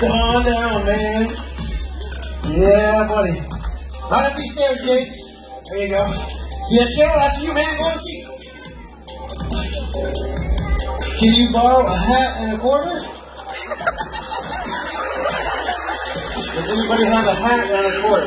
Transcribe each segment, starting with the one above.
Come on down, man. Yeah, buddy. Right up these stairs, Jace. There you go. See that chair? That's you, man. Go and see. Can you borrow a hat and a quarter? Does anybody have a hat and a quarter?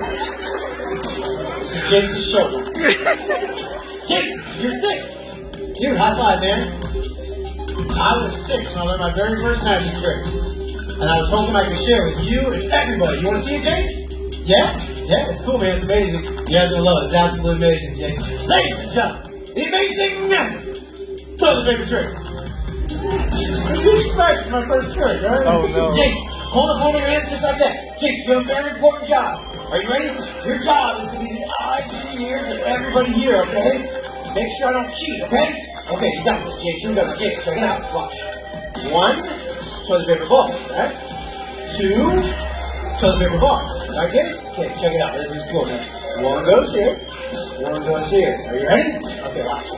This is Jace's show. Jace, you're 6. Dude, high five, man. I was 6 when I learned my very first magic trick. And I was hoping I could share with you and everybody. You want to see it, Jace? Yeah? Yeah, it's cool, man. It's amazing. You guys are going to love it. It's absolutely amazing, Jace. Ladies and gentlemen, the amazing toilet paper trick. What do you expect from my first trick, right? Oh, no. Jace, hold your hands just like that. Jace, you have a very important job. Are you ready? Your job is to be the eyes and the ears of everybody here, okay? Make sure I don't cheat, okay? Okay, you got this, Jace. Here we go. Jace, check it out. Watch. 1, toilet paper ball, right? 2, toilet paper ball. Alright, Jace? Okay, check it out. This is cool, man. 1 goes here. 1 goes here. Are you ready? Okay, watch.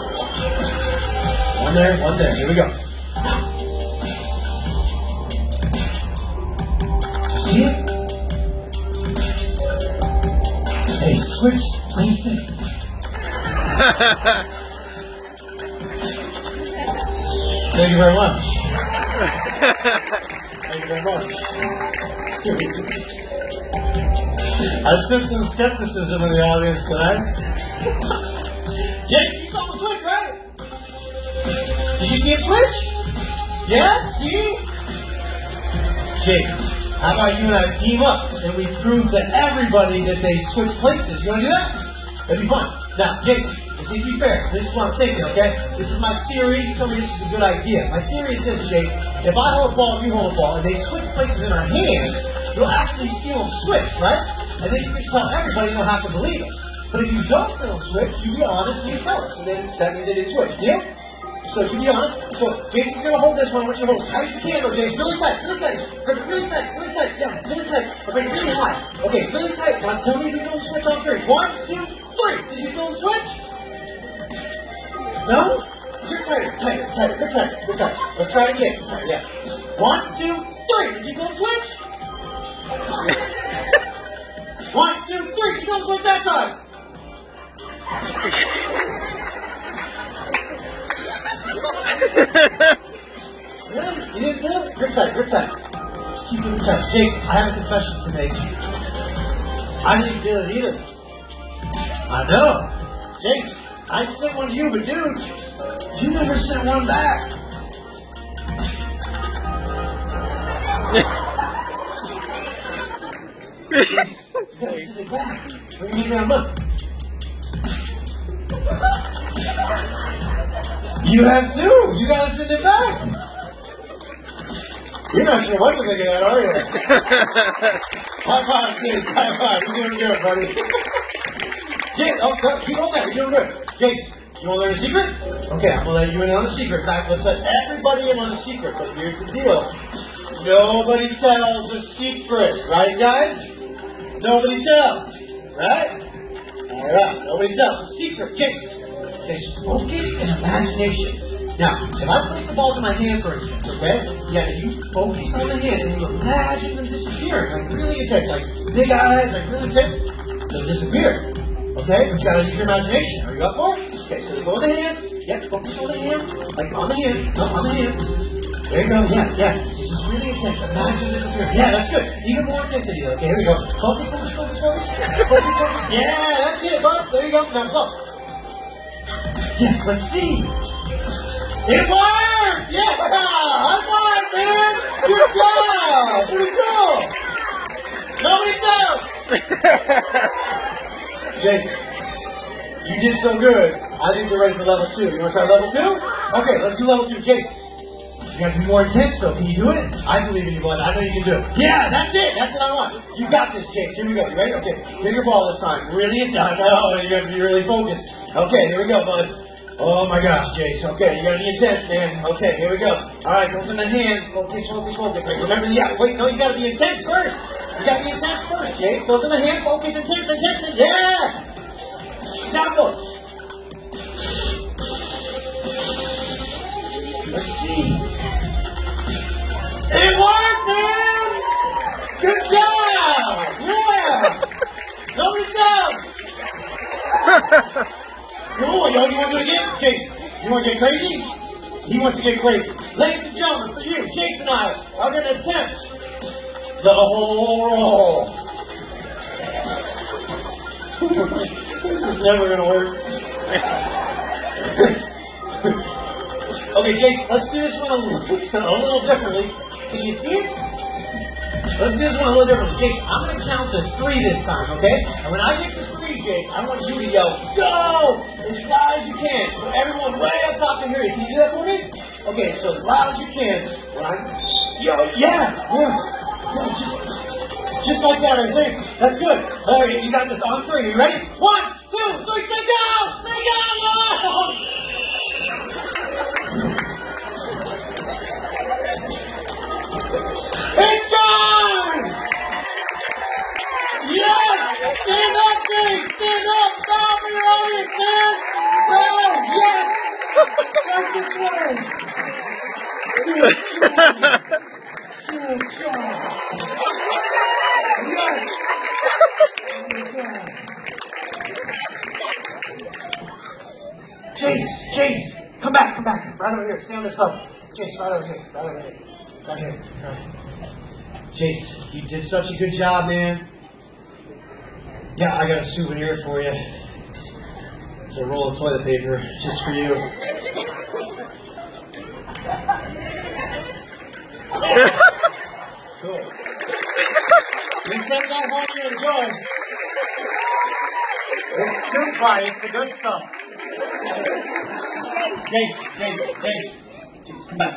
1 there, 1 there. Here we go. See it? They switched places. Thank you very much. Thank you very much. I sense some skepticism in the audience tonight. Jace, you saw the switch, right? Did you see it switch? Yeah? See? Jace, how about you and I team up and we prove to everybody that they switch places? You want to do that? That'd be fun. Now, Jace, this needs to be fair. This is what I'm thinking, okay? This is my theory. You tell me this is a good idea. My theory is this, Jace. If I hold a ball and you hold a ball and they switch places in our hands, you'll actually feel them switch, right? And then you can tell everybody and they'll have to believe us. But if you don't feel them switch, you be honest and you tell us. And then that means they didn't switch. Deal? So you be honest. So Jason's going to hold this one. I want you to hold as tight as you can, though, Jace. Really tight, really tight. Really tight, really tight. Yeah, really tight. Okay, really high. Okay, really tight. Now tell me if you feel the switch on 3. 1, 2, 3. Did you feel the switch? No? You're tighter, tighter, tighter. You're tighter, you're tighter. Let's try it again. Tighter, yeah. 1, 2, 3. Did you feel the switch? 1, 2, 3. Did you feel the switch that time? Really? You didn't feel it? You're tight, you're tight. Keep it tight. Jason, I have a confession to make. I didn't feel it either. I know. Jason, I sent one to you, but dude, you never sent one back. Jason, you gotta send it back. Bring me down, look. You have 2. You gotta send it back. You're not sure what to think of that, are you? High five, Jace. High five. You're doing good, buddy. Jace, oh, keep on that. You're doing good. Jace, you want to learn a secret? Okay, I'm going to let you in on a secret. In fact, let's let everybody in on a secret. But here's the deal. Nobody tells a secret. Right, guys? Nobody tells. Right? All right. Nobody tells. A secret. Jace. Is focus and imagination. Now, if I place the balls in my hand, for instance, okay? Yeah, you focus on the hand and you imagine them disappearing, like really intense, like big eyes, like really intense, they'll disappear. Okay? But you gotta use your imagination. Are you up for it? Okay, so they go in the hand. Yep, focus on the hand. Like on the hand. No, on the hand. There you go. Yeah, yeah. This is really intense. Imagine disappearing. Yeah, that's good. Even more intensity. Okay, here we go. Focus, focus, focus, focus. Focus, focus. Yeah, that's it, bud. There you go. Now focus. Yes, let's see. It worked! Yeah! High five, man! Good job! Pretty cool! Nobody tells! Jason, you did so good. I think we're ready for level 2. You want to try level 2? Okay, let's do level 2. Jason, you got to be more intense, though. Can you do it? I believe in you, bud. I know you can do it. Yeah, that's it. That's what I want. You got this, Jason. Here we go. You ready? Okay. Get your ball this time. Really intense. Oh, you have to be really focused. Okay, here we go, bud. Oh my gosh, Jace. Okay, you gotta be intense, man. Okay, here we go. Alright, goes in the hand. Focus, focus, focus. Right, remember the wait, no, you gotta be intense first. You gotta be intense first, Jace. Goes in the hand, focus, intense, intense, yeah! Now go. Let's see. It worked, man! Cool, yo, you want to do it again? Jace, you want to get crazy? He wants to get crazy. Ladies and gentlemen, for you, Jason and I are going to attempt the whole roll. This is never going to work. Okay, Jason, let's do this one a little differently. Can you see it? Let's do this one a little differently. Jason, I'm going to count to 3 this time, okay? And when I get to 3, Jason, I want you to yell, go! As loud as you can. So everyone right up top can hear you. Can you do that for me? Okay, so as loud as you can. When I yell, yeah, just like that right there. That's good. All right, you got this on 3. You ready? 1, 2, 3, say go! Say go! It's gone! Yes! Stand up, Dave! Stand up! Bow for your audience, man! Go! Yes! Right this way! Good job! Good job! Yes! Chase! Come back! Right over here. Stay on this hub. Chase, right over here. Right here. Chase, you did such a good job, man. Yeah, I got a souvenir for you. It's a roll of toilet paper just for you. Cool. You take that home and enjoy. It's tooth pie. It's the good stuff. Chase, come back.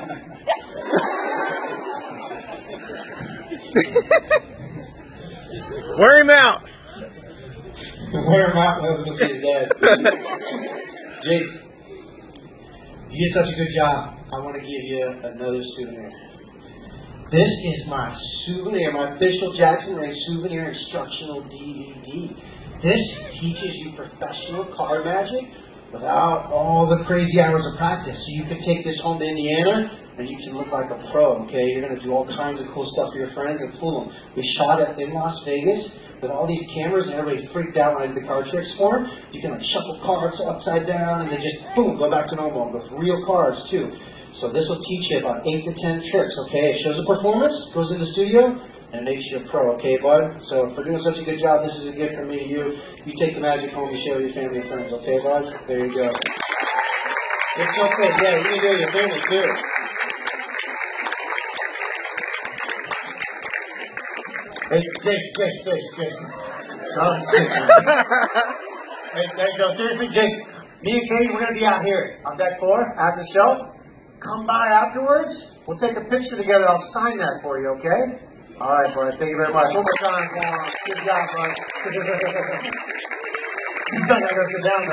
Wear him out. Wear him out. That was his dad. Jason, you did such a good job. I want to give you another souvenir. This is my souvenir, my official Jackson Ray souvenir instructional DVD. This teaches you professional card magic without all the crazy hours of practice. So you can take this home to Indiana and you can look like a pro, okay? You're going to do all kinds of cool stuff for your friends and fool them. We shot it in Las Vegas with all these cameras and everybody freaked out when I did the card tricks for them. You can like shuffle cards upside down and then just boom, go back to normal with real cards too. So this will teach you about 8 to 10 tricks, okay? It shows a performance, goes in the studio, and it makes you a pro, okay, bud? So for doing such a good job, this is a gift from me to you. You take the magic home, you share with your family and friends, okay, bud? There you go. It's okay, yeah, you can do it with your family too. Hey, Jason. Hey, there you go. Seriously, Jason. Me and Katie, we're going to be out here on deck 4 after the show. Come by afterwards. We'll take a picture together. I'll sign that for you, okay? All right, bud. Thank you very much. One more time. Good job, bud. He's not going to go sit down,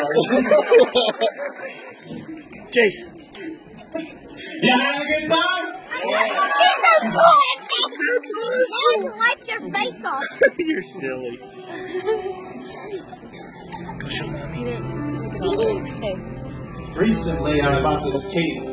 though. Jason. You having a good time? To wipe your face off. You're silly. Recently, I bought this tape